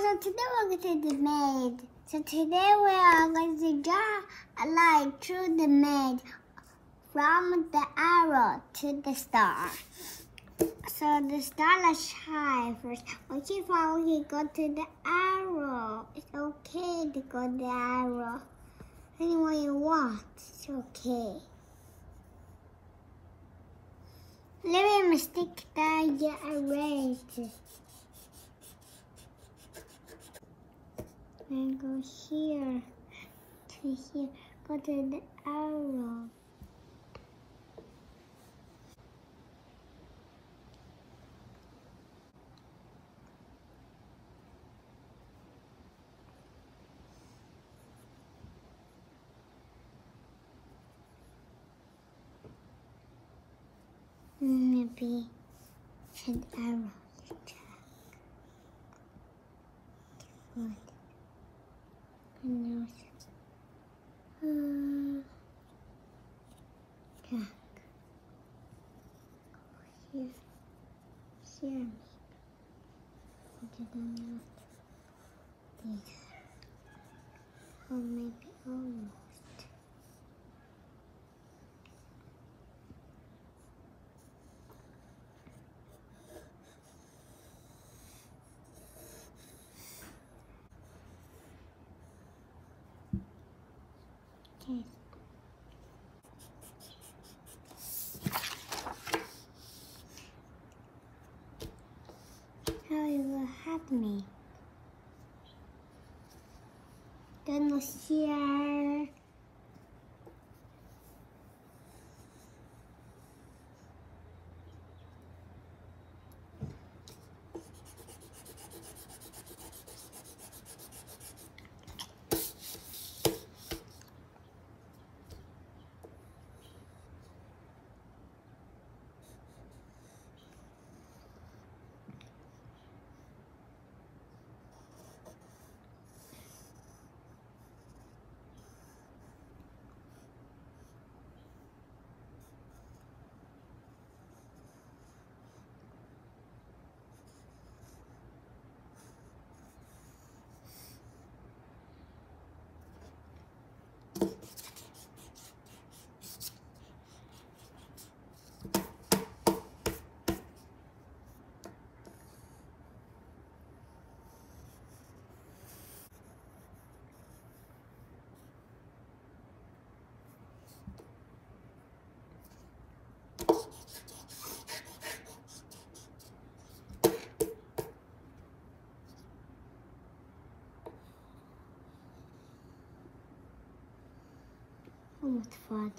So today we're going to the maid. So today we are going to draw a line through the maid from the arrow to the star. So the star, let's try first. Once you follow, you go to the arrow. It's okay to go to the arrow. Anywhere you want, it's okay. Let me mistake that you erased. And go here to here. Go to the arrow. Maybe an arrow. Good. And now, here, here, this, or maybe almost. Okay. How you will help me? Then here. Almost funny.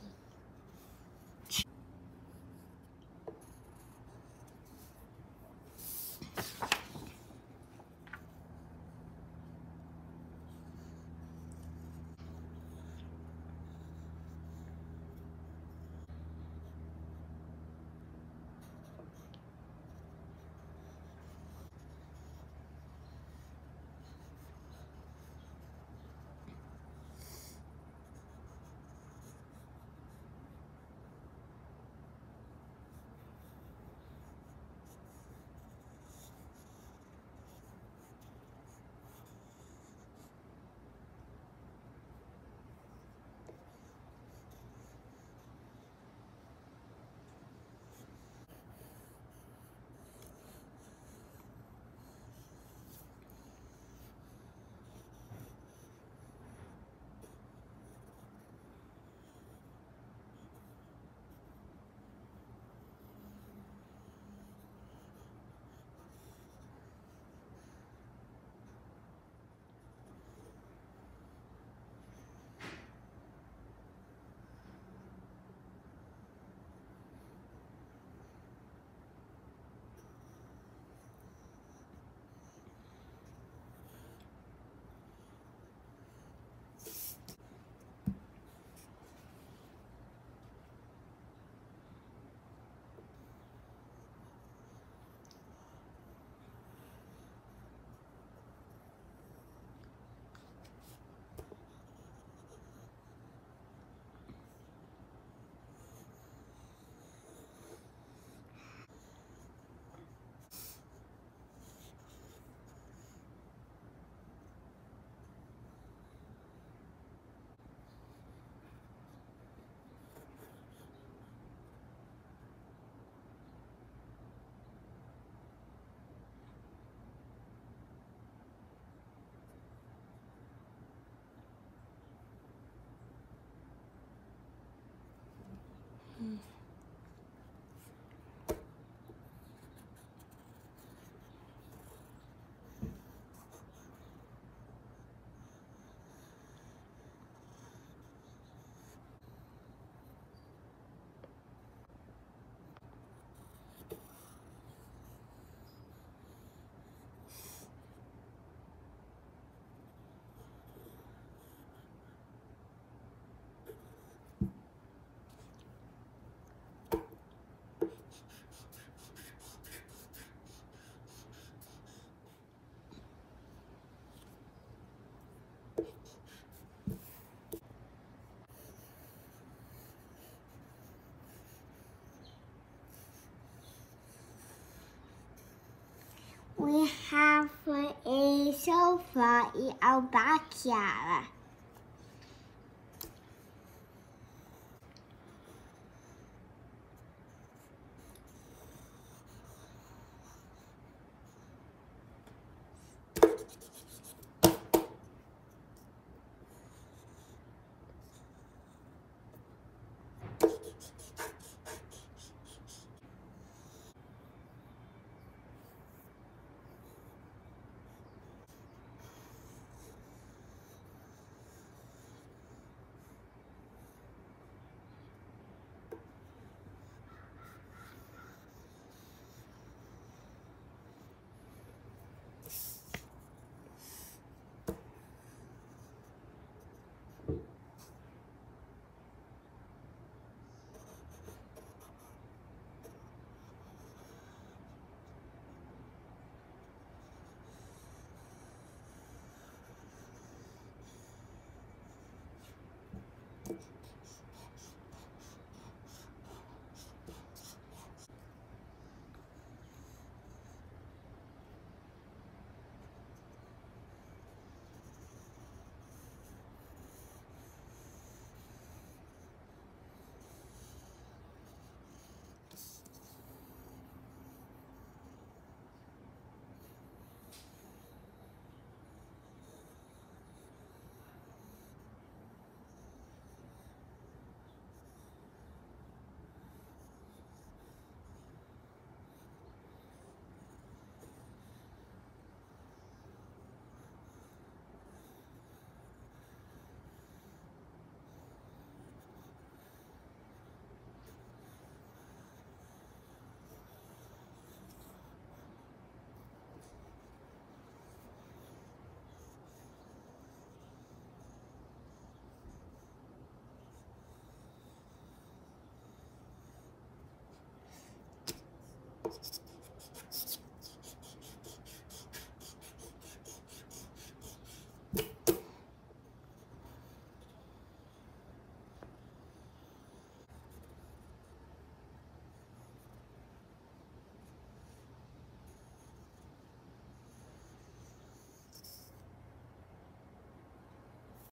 We have a sofa in our backyard.